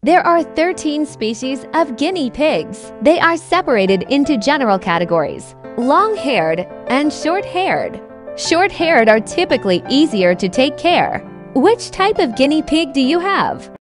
There are 13 species of guinea pigs. They are separated into general categories: long-haired and short-haired. Short-haired are typically easier to take care. Which type of guinea pig do you have?